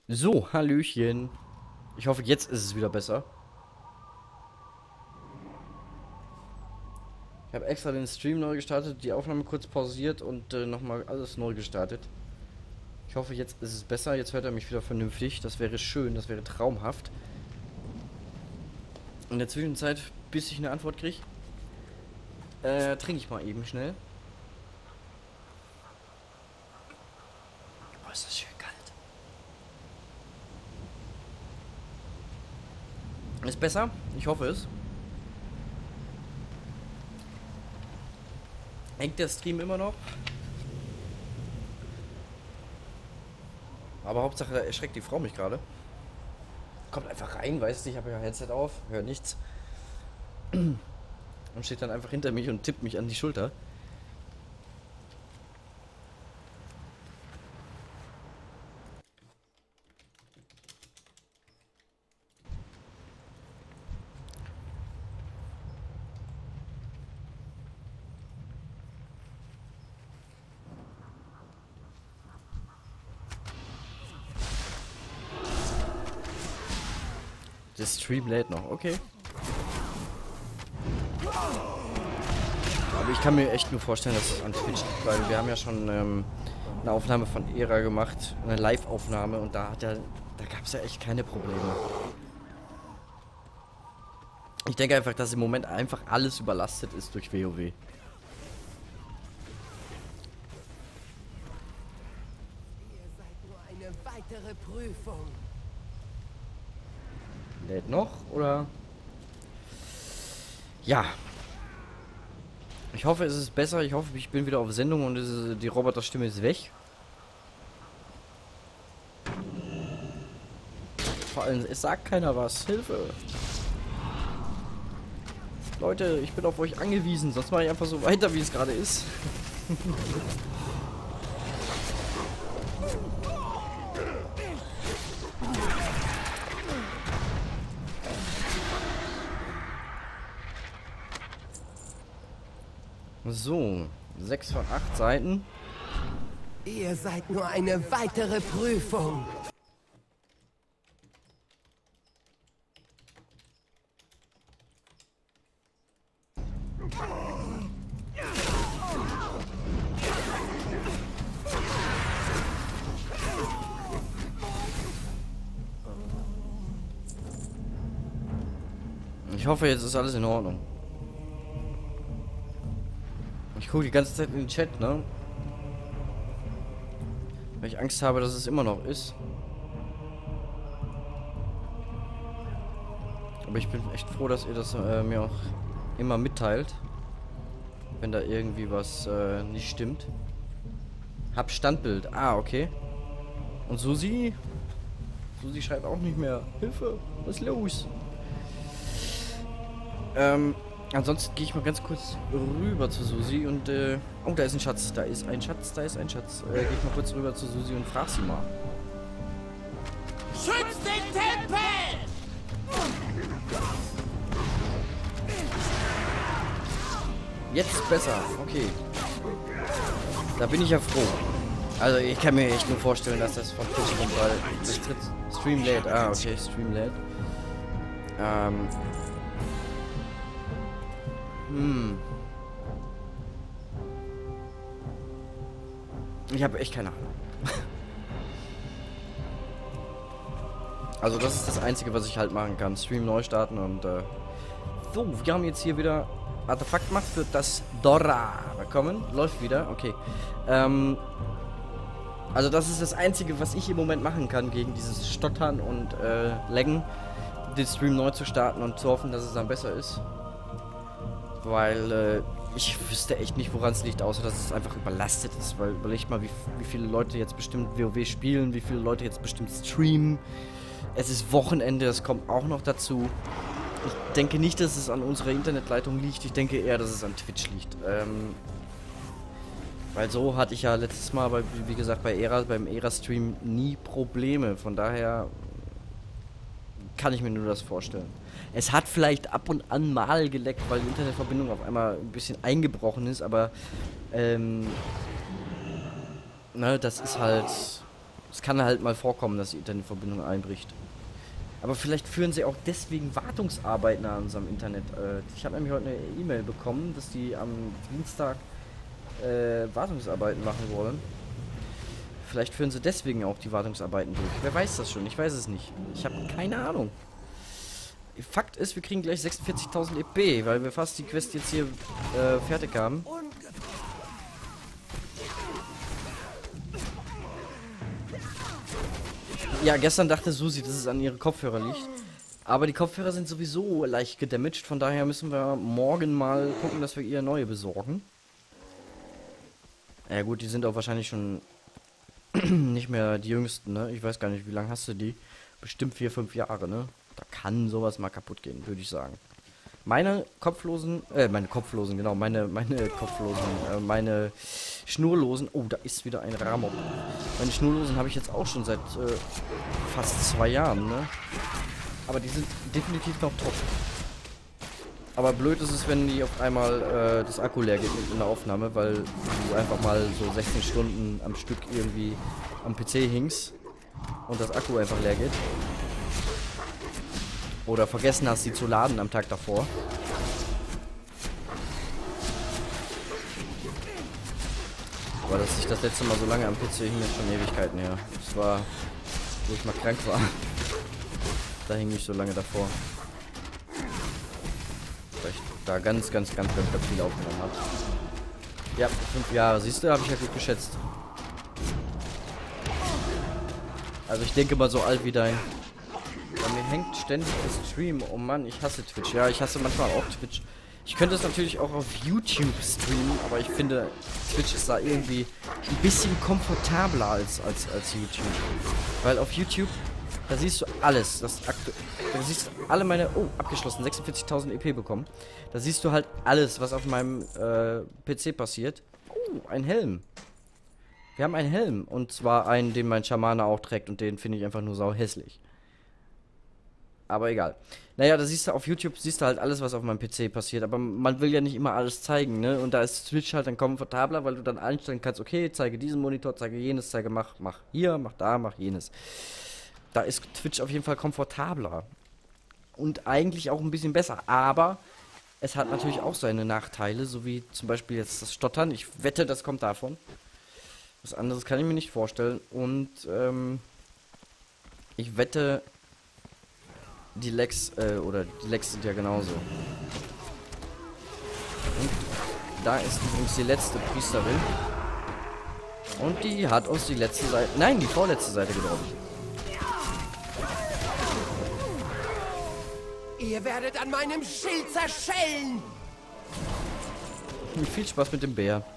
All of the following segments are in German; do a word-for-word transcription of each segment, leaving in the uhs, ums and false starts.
So, Hallöchen. Ich hoffe, jetzt ist es wieder besser. Ich habe extra den Stream neu gestartet, die Aufnahme kurz pausiert und äh, nochmal alles neu gestartet. Ich hoffe, jetzt ist es besser. Jetzt hört er mich wieder vernünftig. Das wäre schön, das wäre traumhaft. In der Zwischenzeit, bis ich eine Antwort kriege, äh, trinke ich mal eben schnell. Oh, ist das schön kalt. Ist besser? Ich hoffe es. Hängt der Stream immer noch? Aber Hauptsache, da erschreckt die Frau mich gerade. Kommt einfach rein, weißt du, ich habe ja Headset auf, hört nichts. Und steht dann einfach hinter mich und tippt mich an die Schulter. Der Stream lädt noch, okay. Aber ich kann mir echt nur vorstellen, dass es an Twitch liegt, weil wir haben ja schon ähm, eine Aufnahme von Era gemacht, eine Live-Aufnahme, und da hat ja, da gab es ja echt keine Probleme. Ich denke einfach, dass im Moment einfach alles überlastet ist durch WoW. Ihr seid nur eine weitere Prüfung. Lädt noch, oder? Ja. Ich hoffe, es ist besser. Ich hoffe, ich bin wieder auf Sendung und es ist, die Roboterstimme ist weg. Vor allem, es sagt keiner was. Hilfe! Leute, ich bin auf euch angewiesen, sonst mache ich einfach so weiter, wie es gerade ist. So, sechs von acht Seiten. Ihr seid nur eine weitere Prüfung. Ich hoffe, jetzt ist alles in Ordnung. Ich gucke die ganze Zeit in den Chat, ne? Weil ich Angst habe, dass es immer noch ist. Aber ich bin echt froh, dass ihr das äh, mir auch immer mitteilt. Wenn da irgendwie was äh, nicht stimmt. Hab Standbild. Ah, okay. Und Susi? Susi schreibt auch nicht mehr. Hilfe, was ist los? Ähm, ansonsten gehe ich mal ganz kurz rüber zu Susi und, äh... Oh, da ist ein Schatz. Da ist ein Schatz, da ist ein Schatz. Äh, gehe ich mal kurz rüber zu Susi und frag sie mal. Schützt den Tempel! Jetzt ist besser, okay. Da bin ich ja froh. Also ich kann mir echt nur vorstellen, dass das von Twitch kommt, weil das tritt Stream lädt. Ah, okay, Stream lädt. Ähm. Hm. Ich habe echt keine Ahnung. Also das ist das Einzige, was ich halt machen kann. Stream neu starten und äh. So, wir haben jetzt hier wieder Artefakt gemacht für das Dora bekommen. Läuft wieder, okay. Ähm, also das ist das Einzige, was ich im Moment machen kann gegen dieses Stottern und äh, Laggen, den Stream neu zu starten und zu hoffen, dass es dann besser ist. Weil äh, ich wüsste echt nicht, woran es liegt, außer dass es einfach überlastet ist. Weil überlegt mal, wie, wie viele Leute jetzt bestimmt WoW spielen, wie viele Leute jetzt bestimmt streamen. Es ist Wochenende, das kommt auch noch dazu. Ich denke nicht, dass es an unserer Internetleitung liegt. Ich denke eher, dass es an Twitch liegt. Ähm, weil so hatte ich ja letztes Mal, bei, wie gesagt, bei Era, beim Era-Stream nie Probleme. Von daher kann ich mir nur das vorstellen. Es hat vielleicht ab und an mal geleckt, weil die Internetverbindung auf einmal ein bisschen eingebrochen ist, aber ähm, ne, das ist halt Es kann halt mal vorkommen, dass die Internetverbindung einbricht. Aber vielleicht führen sie auch deswegen Wartungsarbeiten an unserem Internet. Äh, ich habe nämlich heute eine E-Mail bekommen, dass die am Dienstag äh, Wartungsarbeiten machen wollen. Vielleicht führen sie deswegen auch die Wartungsarbeiten durch. Wer weiß das schon? Ich weiß es nicht. Ich habe keine Ahnung. Fakt ist, wir kriegen gleich sechsundvierzigtausend E P, weil wir fast die Quest jetzt hier äh, fertig haben. Ja, gestern dachte Susi, dass es an ihre Kopfhörer liegt. Aber die Kopfhörer sind sowieso leicht gedamaged. Von daher müssen wir morgen mal gucken, dass wir ihr neue besorgen. Ja gut, die sind auch wahrscheinlich schon nicht mehr die jüngsten, ne? Ich weiß gar nicht, wie lange hast du die? Bestimmt vier, fünf Jahre, ne? Da kann sowas mal kaputt gehen, würde ich sagen. Meine kopflosen, äh, meine kopflosen, genau, meine, meine kopflosen, äh, meine schnurlosen, oh, da ist wieder ein Ramok. Meine schnurlosen habe ich jetzt auch schon seit äh, fast zwei Jahren, ne? Aber die sind definitiv noch top. Aber blöd ist es, wenn die auf einmal äh, das Akku leer geht in der Aufnahme, weil du einfach mal so sechzehn Stunden am Stück irgendwie am P C hingst und das Akku einfach leer geht. Oder vergessen hast, sie zu laden am Tag davor. Aber dass ich das letzte Mal so lange am P C hing, ist schon Ewigkeiten her. Das war, wo ich mal krank war. Da hing ich so lange davor. Weil ich da ganz, ganz, ganz, ganz, ganz viel aufgenommen habe. Ja, fünf Jahre. Siehst du, habe ich ja gut geschätzt. Also ich denke mal so alt wie dein. Bei mir hängt ständig der Stream. Oh Mann, ich hasse Twitch. Ja, ich hasse manchmal auch Twitch. Ich könnte es natürlich auch auf YouTube streamen, aber ich finde, Twitch ist da irgendwie ein bisschen komfortabler als, als, als YouTube. Weil auf YouTube, da siehst du alles. Das aktu da siehst du alle meine... Oh, abgeschlossen. sechsundvierzigtausend E P bekommen. Da siehst du halt alles, was auf meinem äh, P C passiert. Oh, ein Helm. Wir haben einen Helm. Und zwar einen, den mein Schamane auch trägt. Und den finde ich einfach nur sau hässlich. Aber egal. Naja, da siehst du auf YouTube, siehst du halt alles, was auf meinem P C passiert. Aber man will ja nicht immer alles zeigen, ne? Und da ist Twitch halt dann komfortabler, weil du dann einstellen kannst, okay, zeige diesen Monitor, zeige jenes, zeige, mach, mach hier, mach da, mach jenes. Da ist Twitch auf jeden Fall komfortabler. Und eigentlich auch ein bisschen besser. Aber es hat natürlich auch seine Nachteile, so wie zum Beispiel jetzt das Stottern. Ich wette, das kommt davon. Was anderes kann ich mir nicht vorstellen. Und, ähm, ich wette... Die Lags, äh, oder die Lags sind ja genauso. Und da ist übrigens die letzte Priesterin. Und die hat uns die letzte Seite, nein, die vorletzte Seite gedroppt. Ihr werdet an meinem Schild zerschellen! Viel Spaß mit dem Bär.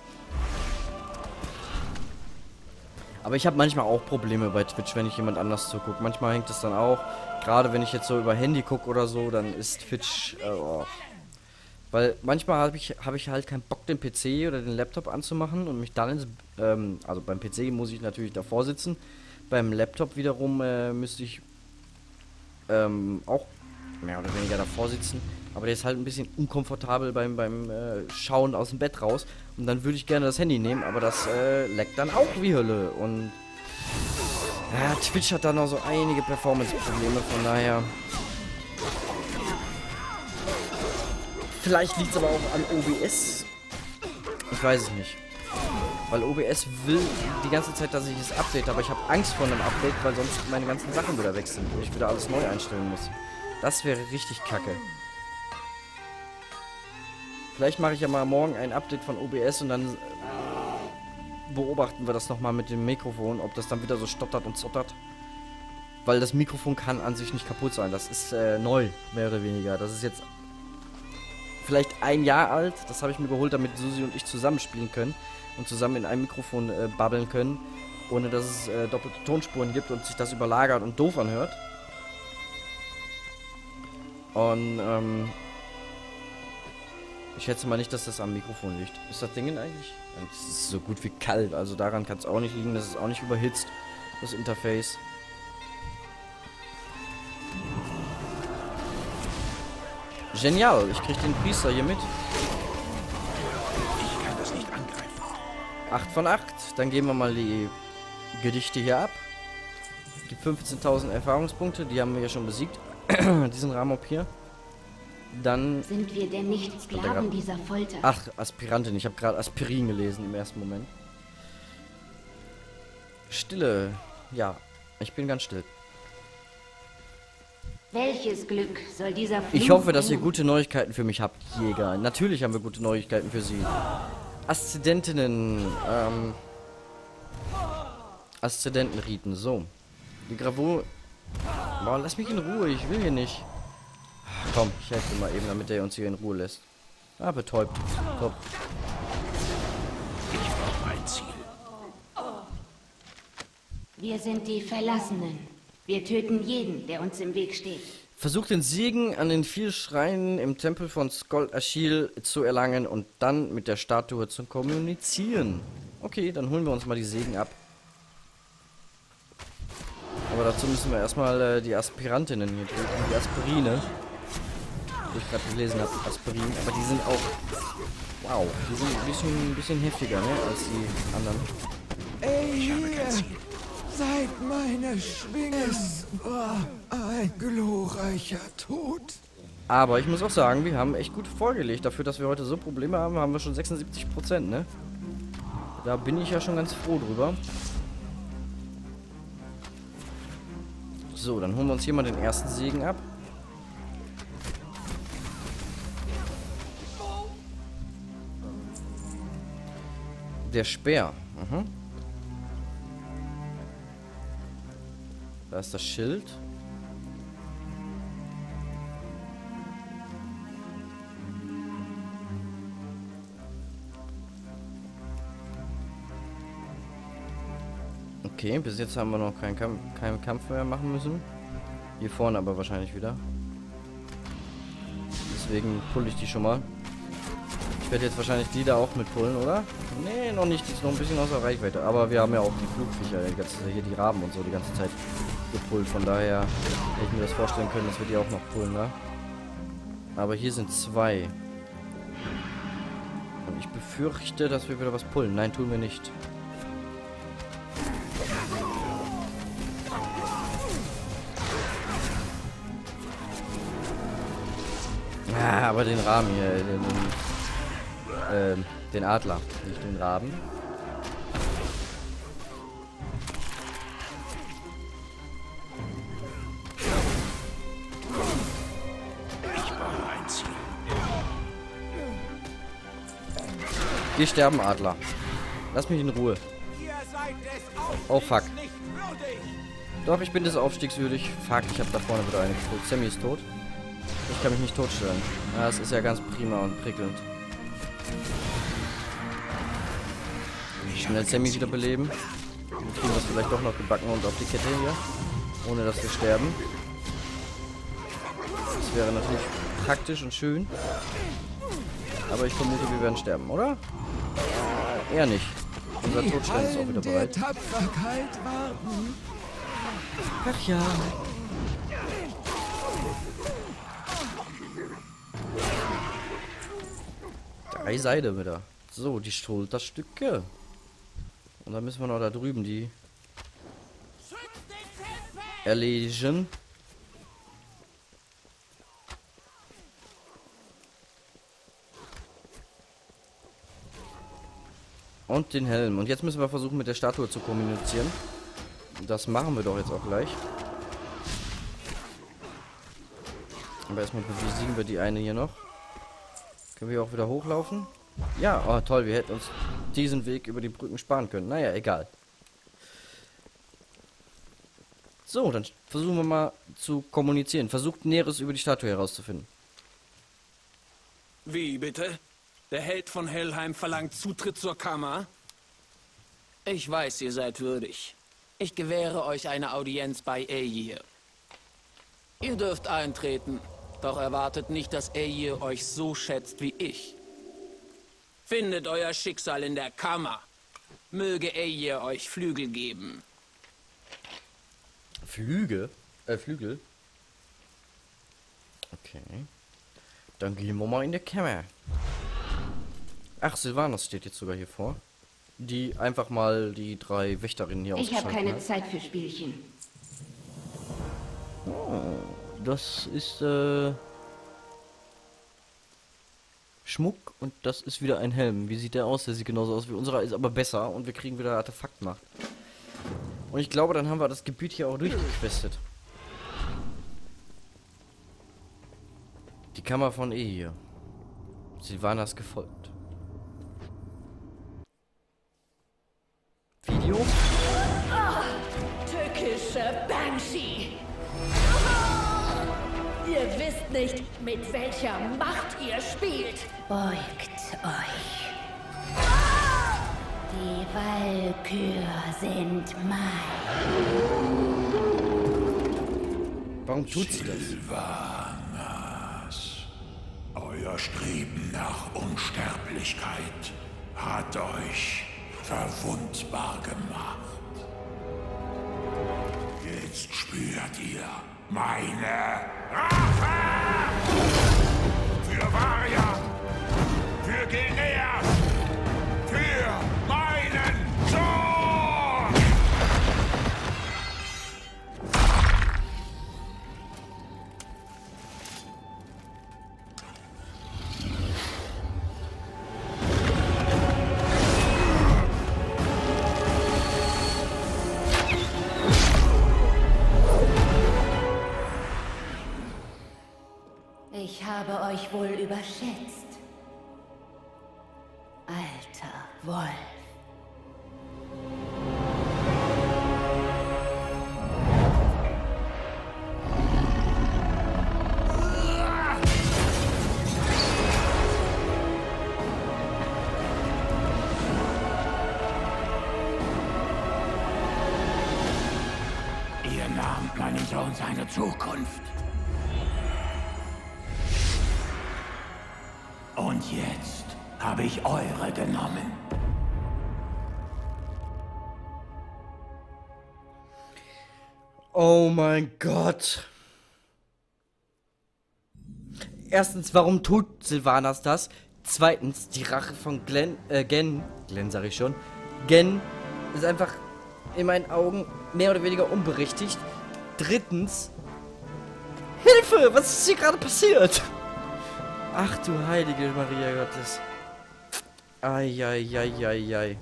Aber ich habe manchmal auch Probleme bei Twitch, wenn ich jemand anders zugucke. Manchmal hängt es dann auch. Gerade wenn ich jetzt so über Handy gucke oder so, dann ist Twitch... Äh, oh. Weil manchmal habe ich, hab ich halt keinen Bock, den P C oder den Laptop anzumachen und mich dann ins... Ähm, also beim P C muss ich natürlich davor sitzen. Beim Laptop wiederum äh, müsste ich ähm, auch mehr oder weniger davor sitzen. Aber der ist halt ein bisschen unkomfortabel beim, beim äh, Schauen aus dem Bett raus. Und dann würde ich gerne das Handy nehmen, aber das äh, leckt dann auch wie Hölle. Und ja, Twitch hat da noch so einige Performance-Probleme, von daher. Vielleicht liegt es aber auch an O B S. Ich weiß es nicht. Weil O B S will die ganze Zeit, dass ich es update, aber ich habe Angst vor einem Update, weil sonst meine ganzen Sachen wieder weg sind und ich wieder alles neu einstellen muss. Das wäre richtig kacke. Vielleicht mache ich ja mal morgen ein Update von O B S und dann beobachten wir das nochmal mit dem Mikrofon, ob das dann wieder so stottert und zottert. Weil das Mikrofon kann an sich nicht kaputt sein. Das ist äh, neu, mehr oder weniger. Das ist jetzt vielleicht ein Jahr alt. Das habe ich mir geholt, damit Susi und ich zusammenspielen können und zusammen in einem Mikrofon äh, babbeln können, ohne dass es äh, doppelte Tonspuren gibt und sich das überlagert und doof anhört. Und ähm, ich schätze mal nicht, dass das am Mikrofon liegt. Ist das Ding denn eigentlich? Es ist so gut wie kalt, also daran kann es auch nicht liegen. Das ist auch nicht überhitzt, das Interface. Genial, ich krieg den Priester hier mit. Ich kann das nicht angreifen. acht von acht. Dann geben wir mal die Gedichte hier ab. Gibt fünfzehntausend Erfahrungspunkte, die haben wir ja schon besiegt. Diesen Ramop hier. Dann... Sind wir denn nicht Sklaven dieser Folter? Ach, Aspirantin. Ich habe gerade Aspirin gelesen im ersten Moment. Stille. Ja, ich bin ganz still. Welches Glück soll dieser Fluch Ich hoffe, dass ihr bringen? gute Neuigkeiten für mich habt, Jäger. Natürlich haben wir gute Neuigkeiten für sie. Aszendentinnen. Ähm... Aszendentenriten. So. Die Gravur... Boah, lass mich in Ruhe. Ich will hier nicht. Komm, ich helfe mal eben, damit er uns hier in Ruhe lässt. Ah, betäubt. Top. Ich war mein Ziel. Wir sind die Verlassenen. Wir töten jeden, der uns im Weg steht. Versucht den Segen an den vier Schreinen im Tempel von Skol Achil zu erlangen und dann mit der Statue zu kommunizieren. Okay, dann holen wir uns mal die Segen ab. Aber dazu müssen wir erstmal äh, die Aspirantinnen hier drücken, die Aspirine. Wie ich gerade gelesen habe, Aspirin. Aber die sind auch... Wow, die sind ein bisschen, ein bisschen heftiger, ne, als die anderen. Ey, hier! Seid meine Schwingen! Es war ein glorreicher Tod. Aber ich muss auch sagen, wir haben echt gut vorgelegt. Dafür, dass wir heute so Probleme haben, haben wir schon sechsundsiebzig Prozent, ne? Da bin ich ja schon ganz froh drüber. So, dann holen wir uns hier mal den ersten Segen ab. Der Speer. Mhm. Da ist das Schild. Okay, bis jetzt haben wir noch keinen Kampf, keinen Kampf mehr machen müssen. Hier vorne aber wahrscheinlich wieder. Deswegen pulle ich die schon mal. Ich werde jetzt wahrscheinlich die da auch mit pullen, oder? Nee, noch nicht. Die ist noch ein bisschen außer Reichweite. Aber wir haben ja auch die Flugviecher, die ganze, hier die Raben und so die ganze Zeit gepullt. Von daher hätte ich mir das vorstellen können, dass wir die auch noch pullen, ne? Aber hier sind zwei. Und ich befürchte, dass wir wieder was pullen. Nein, tun wir nicht. Ah, aber den Rahmen hier, den, den, ähm, den Adler, nicht den Raben. Ich war mein Ziel. Geh sterben, Adler. Lass mich in Ruhe. Oh, fuck. Doch, ich bin des Aufstiegs würdig. Fuck, ich habe da vorne wieder eine geholt. Sammy ist tot. Ich kann mich nicht totstellen. Ja, das ist ja ganz prima und prickelnd. Schnell Sammy wieder beleben. Wir kriegen das vielleicht doch noch gebacken und auf die Kette hier. Ohne dass wir sterben. Das wäre natürlich praktisch und schön. Aber ich vermute, wir werden sterben, oder? Äh, eher nicht. Unser Todstein ist auch wieder bereit. Der Tapferkeit warten. Ach ja. Drei Seide wieder. So, die Schulterstücke. Und dann müssen wir noch da drüben die erledigen. Und den Helm. Und jetzt müssen wir versuchen, mit der Statue zu kommunizieren. Das machen wir doch jetzt auch gleich. Aber erstmal besiegen wir die eine hier noch. Können wir auch wieder hochlaufen? Ja, oh toll, wir hätten uns diesen Weg über die Brücken sparen können. Naja, egal. So, dann versuchen wir mal zu kommunizieren. Versucht Näheres über die Statue herauszufinden. Wie bitte? Der Held von Helheim verlangt Zutritt zur Kammer? Ich weiß, ihr seid würdig. Ich gewähre euch eine Audienz bei Aegir. Ihr dürft eintreten, doch erwartet nicht, dass Aegir euch so schätzt wie ich. Findet euer Schicksal in der Kammer. Möge Aegir euch Flügel geben. Flüge? Äh, Flügel? Okay. Dann gehen wir mal in die Kammer. Ach, Sylvanas steht jetzt sogar hier vor. die einfach mal die drei Wächterinnen hier Ich habe ausgeschaltet keine hat. Zeit für Spielchen. Oh, das ist äh, Schmuck und das ist wieder ein Helm. Wie sieht der aus? Der sieht genauso aus wie unserer, ist aber besser und wir kriegen wieder Artefaktmacht. Und ich glaube, dann haben wir das Gebiet hier auch durchgequestet. Die Kammer von E hier. Sylvanas gefolgt. Video? Tückische Banshee! Ihr wisst nicht, mit welcher Macht ihr spielt. Beugt euch. Die Walküre sind mein. Warum tut sie das? Sylvanas, euer Streben nach Unsterblichkeit hat euch verwundbar gemacht. Jetzt spürt ihr meine Rache! Für Varia! Für Gilneas! Für meinen Sohn! Ich habe euch wohl überschätzt. Alter Wolf. Ihr nahmt meinem Sohn seine Zukunft. Und jetzt habe ich eure genommen. Oh mein Gott. Erstens, warum tut Sylvanas das? Zweitens, die Rache von Glenn, äh, Gen, Glenn sag ich schon, Gen ist einfach in meinen Augen mehr oder weniger unberechtigt. Drittens, Hilfe, was ist hier gerade passiert? Ach du heilige Maria Gottes. Eieieiei.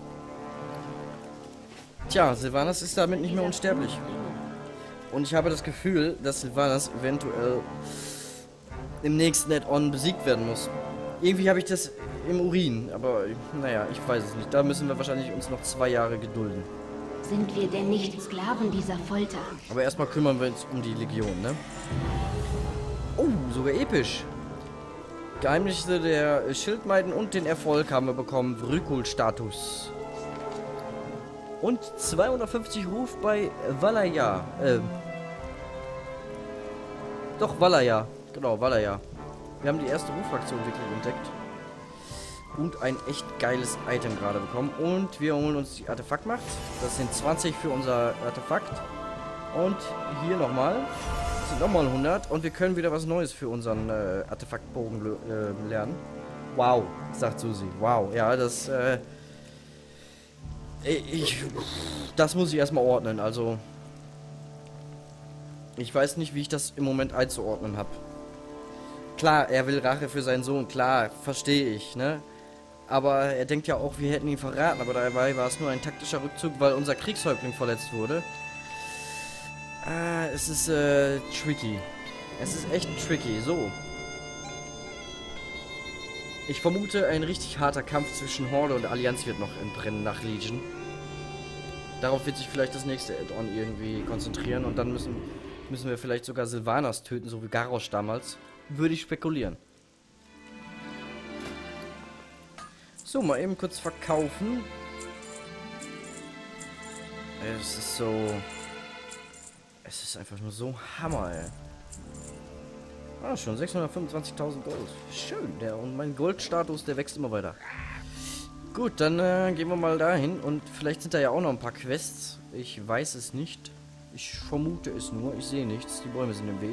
Tja, Sylvanas ist damit nicht mehr unsterblich. Und ich habe das Gefühl, dass Sylvanas eventuell im nächsten Add-on besiegt werden muss. Irgendwie habe ich das im Urin, aber naja, ich weiß es nicht. Da müssen wir wahrscheinlich uns noch zwei Jahre gedulden. Sind wir denn nicht Sklaven dieser Folter? Aber erstmal kümmern wir uns um die Legion, ne? Oh, sogar episch. Geheimnisse der Schildmeiden und den Erfolg haben wir bekommen. Vrykul-Status. Und zweihundertfünfzig Ruf bei Valaya. Ähm. Doch, Valaya. Genau, Valaya. Wir haben die erste Rufaktion wirklich entdeckt. Und ein echt geiles Item gerade bekommen. Und wir holen uns die Artefaktmacht. Das sind zwanzig für unser Artefakt. Und hier nochmal. Das sind nochmal hundert. Und wir können wieder was Neues für unseren äh, Artefaktbogen äh, lernen. Wow, sagt Susi. Wow, ja, das... Äh, ich... Das muss ich erstmal ordnen. Also... Ich weiß nicht, wie ich das im Moment einzuordnen habe. Klar, er will Rache für seinen Sohn. Klar, verstehe ich, ne? Aber er denkt ja auch, wir hätten ihn verraten. Aber dabei war es nur ein taktischer Rückzug, weil unser Kriegshäuptling verletzt wurde. Ah, es ist äh, tricky. Es ist echt tricky. So. Ich vermute, ein richtig harter Kampf zwischen Horde und Allianz wird noch entbrennen nach Legion. Darauf wird sich vielleicht das nächste Add-on irgendwie konzentrieren. Und dann müssen, müssen wir vielleicht sogar Sylvanas töten, so wie Garrosh damals. Würde ich spekulieren. So, mal eben kurz verkaufen. Es ist so... Es ist einfach nur so Hammer, ey. Ah, schon sechshundertfünfundzwanzigtausend Gold. Schön, der und mein Goldstatus, der wächst immer weiter. Gut, dann äh, gehen wir mal dahin. Und vielleicht sind da ja auch noch ein paar Quests. Ich weiß es nicht. Ich vermute es nur. Ich sehe nichts. Die Bäume sind im Weg.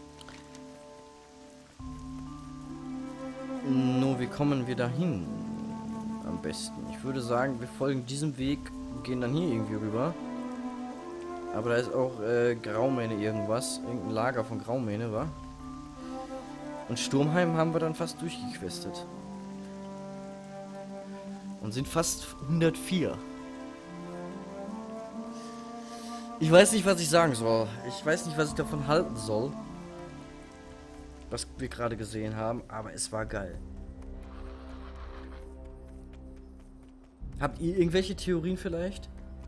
Nur, wie kommen wir da hin? besten? Ich würde sagen, wir folgen diesem Weg, gehen dann hier irgendwie rüber. Aber da ist auch äh, Graumähne irgendwas. Irgendein Lager von Graumähne, wa? Und Sturmheim haben wir dann fast durchgequestet. Und sind fast hundertvier. Ich weiß nicht, was ich sagen soll. Ich weiß nicht, was ich davon halten soll. Was wir gerade gesehen haben, aber es war geil. Habt ihr irgendwelche Theorien vielleicht?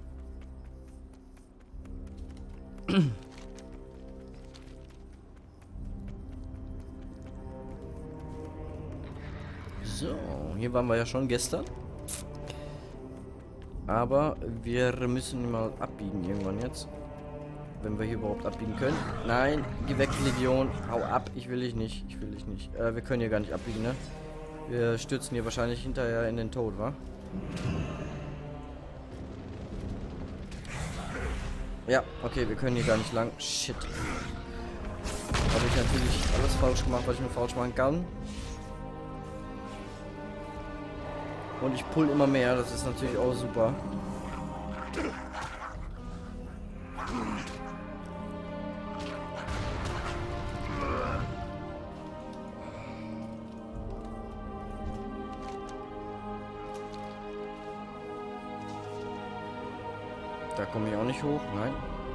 So, hier waren wir ja schon gestern. Aber wir müssen mal abbiegen irgendwann jetzt. Wenn wir hier überhaupt abbiegen können. Nein, geh weg, Legion. Hau ab, ich will dich nicht. Ich will dich nicht. Äh, wir können hier gar nicht abbiegen, ne? Wir stürzen hier wahrscheinlich hinterher in den Tod, wa? Ja, okay, wir können hier gar nicht lang. Shit. Habe ich natürlich alles falsch gemacht, was ich nur falsch machen kann. Und ich pull immer mehr, das ist natürlich auch super. Da komme ich auch nicht hoch, nein.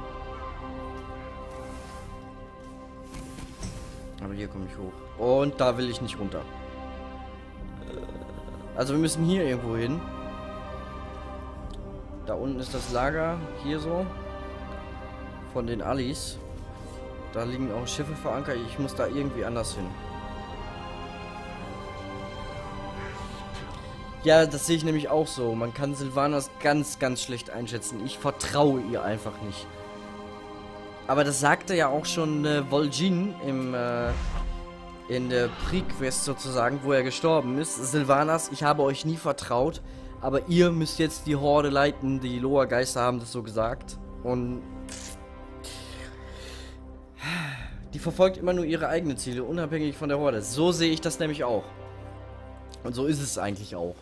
Aber hier komme ich hoch. Und da will ich nicht runter. Also wir müssen hier irgendwo hin. Da unten ist das Lager, hier so. Von den Allis. Da liegen auch Schiffe verankert. Ich muss da irgendwie anders hin. Ja, das sehe ich nämlich auch so. Man kann Sylvanas ganz, ganz schlecht einschätzen. Ich vertraue ihr einfach nicht. Aber das sagte ja auch schon äh, Vol'jin im, äh, in der Pre-Quest sozusagen, wo er gestorben ist. Sylvanas, ich habe euch nie vertraut, aber ihr müsst jetzt die Horde leiten. Die Loa-Geister haben das so gesagt. Und die verfolgt immer nur ihre eigenen Ziele, unabhängig von der Horde. So sehe ich das nämlich auch. Und so ist es eigentlich auch.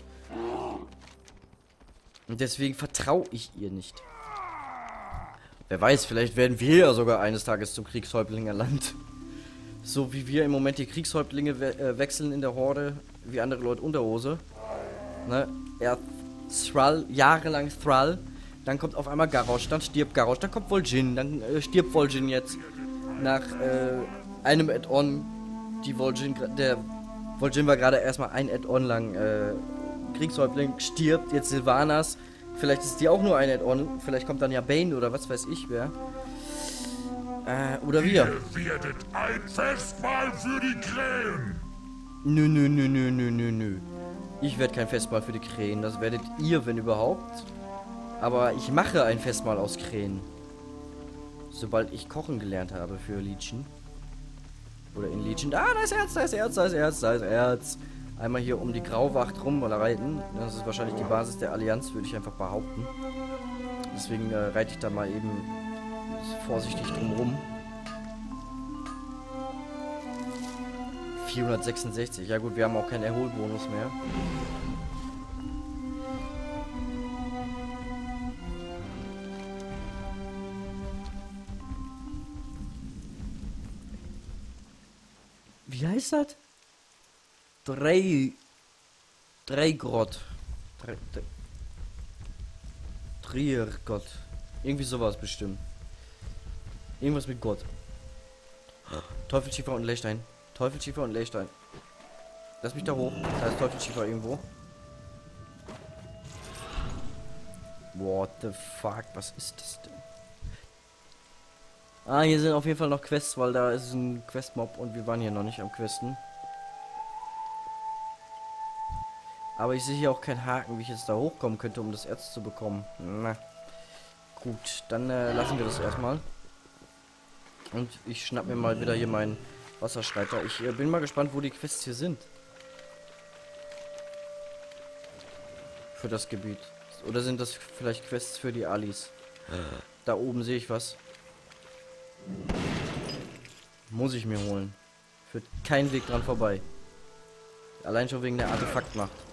Und deswegen vertraue ich ihr nicht. Wer weiß, vielleicht werden wir ja sogar eines Tages zum Kriegshäuptlingerland. So wie wir im Moment die Kriegshäuptlinge we äh, wechseln in der Horde, wie andere Leute Unterhose. Ne? Er Thrall, jahrelang Thrall. Dann kommt auf einmal Garrosh, dann stirbt Garrosh, dann kommt Vol'jin, dann äh, stirbt Vol'jin jetzt. Nach äh, einem Add-on, die Vol'jin, der Vol'jin war gerade erstmal ein Add-on lang äh, Kriegshäuptling, stirbt jetzt Sylvanas. Vielleicht ist die auch nur ein Add-on, vielleicht kommt dann ja Bane oder was weiß ich wer. Äh, oder wir. Ihr werdet ein Festmahl für die Krähen. Nö, nö, nö, nö, nö, nö, nö. Ich werde kein Festmahl für die Krähen, das werdet ihr, wenn überhaupt. Aber ich mache ein Festmahl aus Krähen. Sobald ich kochen gelernt habe für Legion. Oder in Legion. Ah, da ist Erz, da ist Erz, da ist Erz, da ist Erz. Einmal hier um die Grauwacht rum reiten. Das ist wahrscheinlich die Basis der Allianz, würde ich einfach behaupten. Deswegen äh, reite ich da mal eben vorsichtig drum rum. vierhundertsechsundsechzig. Ja gut, wir haben auch keinen Erholbonus mehr. Wie heißt das? Drei... Dreigrott. Drei... Driergott. Irgendwie sowas bestimmt. Irgendwas mit Gott. Teufelsschiefer und Lechstein. Teufelsschiefer und Lechstein. Lass mich da hoch. Da ist Teufelsschiefer irgendwo. What the fuck? Was ist das denn? Ah, hier sind auf jeden Fall noch Quests, weil da ist ein Questmob und wir waren hier noch nicht am Questen. Aber ich sehe hier auch keinen Haken, wie ich jetzt da hochkommen könnte, um das Erz zu bekommen. Na. Gut, dann äh, lassen wir das erstmal. Und ich schnapp mir mal wieder hier meinen Wasserschreiter. Ich äh, bin mal gespannt, wo die Quests hier sind. Für das Gebiet. Oder sind das vielleicht Quests für die Allis? Da oben sehe ich was. Muss ich mir holen. Führt kein Weg dran vorbei. Allein schon wegen der Artefaktmacht.